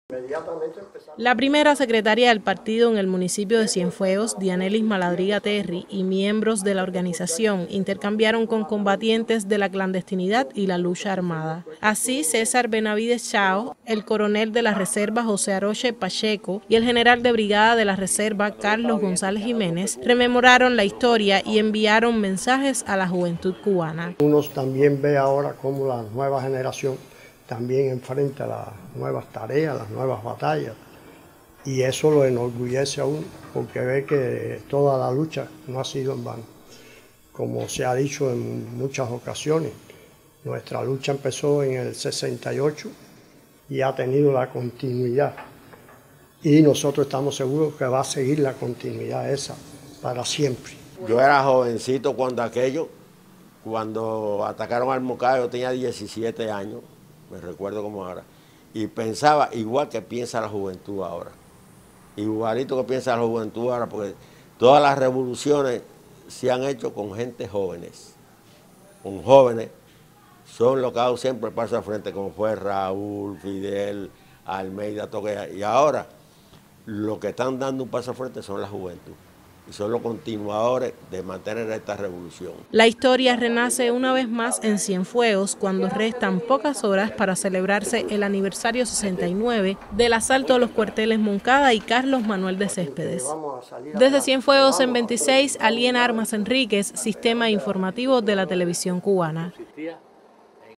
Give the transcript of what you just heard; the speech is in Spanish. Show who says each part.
Speaker 1: La primera secretaria del partido en el municipio de Cienfuegos, Dianelis Maladriga Terry, y miembros de la organización intercambiaron con combatientes de la clandestinidad y la lucha armada. Así, César Benavides Chao, el coronel de la Reserva José Aroche Pacheco y el general de brigada de la Reserva Carlos González Jiménez rememoraron la historia y enviaron mensajes a la juventud cubana.
Speaker 2: Uno también ve ahora cómo la nueva generación también enfrenta las nuevas tareas, las nuevas batallas, y eso lo enorgullece aún, porque ve que toda la lucha no ha sido en vano. Como se ha dicho en muchas ocasiones, nuestra lucha empezó en el 68 y ha tenido la continuidad, y nosotros estamos seguros que va a seguir la continuidad esa para siempre.
Speaker 3: Yo era jovencito cuando atacaron al Mocayo, yo tenía 17 años, me recuerdo como ahora, y pensaba igual que piensa la juventud ahora, igualito que piensa la juventud ahora, porque todas las revoluciones se han hecho con gente jóvenes, son los que ha dado siempre el paso al frente, como fue Raúl, Fidel, Almeida, Toquea, y ahora lo que están dando un paso al frente son la juventud. Y son los continuadores de mantener esta revolución.
Speaker 1: La historia renace una vez más en Cienfuegos cuando restan pocas horas para celebrarse el aniversario 69 del asalto a los cuarteles Moncada y Carlos Manuel de Céspedes. Desde Cienfuegos en 26, Aliena Armas Enríquez, Sistema Informativo de la Televisión Cubana.